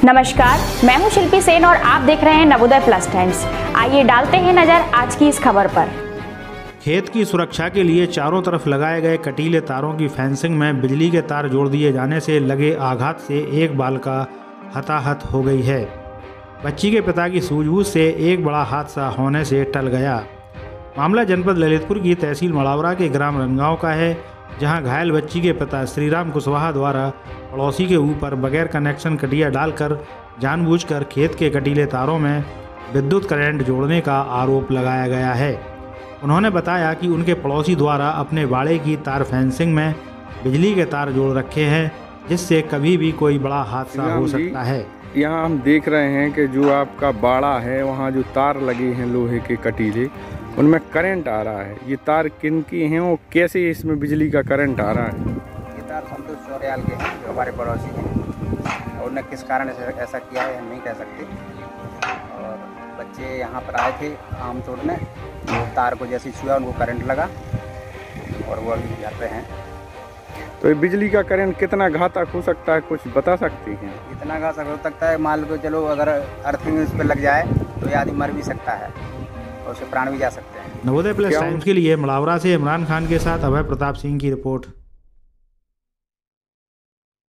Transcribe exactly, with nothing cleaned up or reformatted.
नमस्कार, मैं हूं शिल्पी सेन और आप देख रहे हैं नवोदय प्लस टाइम्स। आइए डालते हैं नजर आज की इस खबर पर। खेत की सुरक्षा के लिए चारों तरफ लगाए गए कटीले तारों की फेंसिंग में बिजली के तार जोड़ दिए जाने से लगे आघात से एक बालिका हताहत हो गई है। बच्ची के पिता की सूझबूझ से एक बड़ा हादसा होने से टल गया। मामला जनपद ललितपुर की तहसील मड़ावरा के ग्राम रनगांव का है, जहां घायल बच्ची के पिता श्रीराम कुशवाहा द्वारा पड़ोसी के ऊपर बगैर कनेक्शन कटिया डालकर जानबूझकर खेत के कटीले तारों में विद्युत करंट जोड़ने का आरोप लगाया गया है। उन्होंने बताया कि उनके पड़ोसी द्वारा अपने बाड़े की तार फेंसिंग में बिजली के तार जोड़ रखे हैं, जिससे कभी भी कोई बड़ा हादसा हो सकता है। यहाँ हम देख रहे हैं कि जो आपका बाड़ा है वहाँ जो तार लगे हैं लोहे के कटीले, उनमें करंट आ रहा है। ये तार किन की हैं और कैसे इसमें बिजली का करंट आ रहा है? ये तार संतोष चौरियाल के हैं, जो हमारे पड़ोसी हैं, और उन्हें किस कारण ऐसा किया है हम नहीं कह सकते। और बच्चे यहाँ पर आए थे आम तोड़ने, तो तार को जैसे छुआ उनको करंट लगा और वो अभी घर पे हैं। तो ये बिजली का करंट कितना घातक हो सकता है, कुछ बता सकती हैं? इतना घातक हो सकता है, मान लो चलो अगर अर्थिंग इस पर लग जाए तो ये आदमी मर भी सकता है और उससे प्राण भी जा सकते हैं। नवोदय प्लस टाइम्स के लिए मड़ावरा से इमरान खान के साथ अभय प्रताप सिंह की रिपोर्ट।